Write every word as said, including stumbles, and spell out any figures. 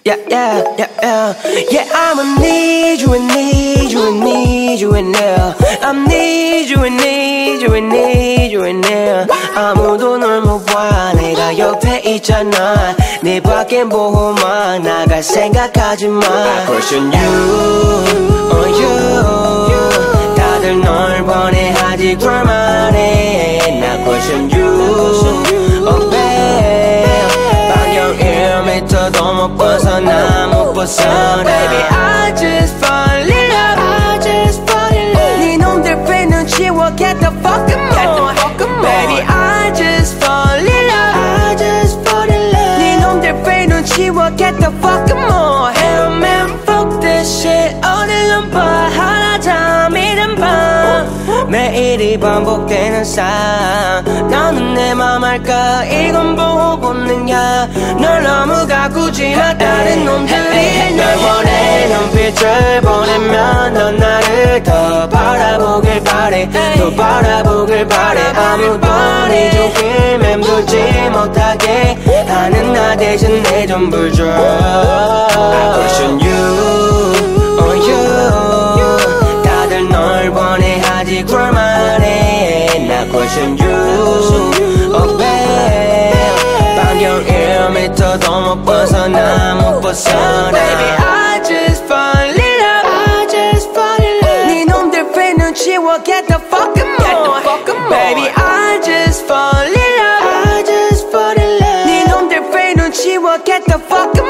Yeah, yeah, yeah, yeah. Yeah, I'ma need you and need you and need you and now. I need you and need you and need you and now. 아무도 널 못 봐, 내가 옆에 있잖아. 네 밖엔 보호만 나갈 생각하지 마. I question you, on you. 다들 널 번해하지 그만해. 나 question you, oh babe. 방향 일 미터도 못 벗어나 못 벗어나. Baby, I just fall in love. I just fall in love. 네 놈들 왜 눈치워? Get the fuck on. Baby, I just fall in love. I just fall in love. 네 놈들 왜 눈치워? Get the fuck on. Hell man, fuck this shit. 어딜 봐 하나 잠이든 밤 매일이 반복되는 삶. 너는 내 맘 알까? 이건 보호본능이야. 널 너무 가꾸지 마. 다른 놈들이 널 원해. 눈빛을 보내면 넌 나를 더 바라보길 바래. 더 바라보길 바래. 아무도 네 주길 맴돌지 못하게 하는 나 대신 내 전부를 줘. I question you, on you. 다들 널 번해하지 그럴만해. 나 question you, oh babe. 방향 일 미터도 못 벗어나 못 벗어나. Baby, I just fall in love. I just fall in love. 네 놈들 왜 눈치워? Get the fuck on. Baby, I just fall in love. I just fall in love. 네 놈들 왜 눈치워? Get the fuck on.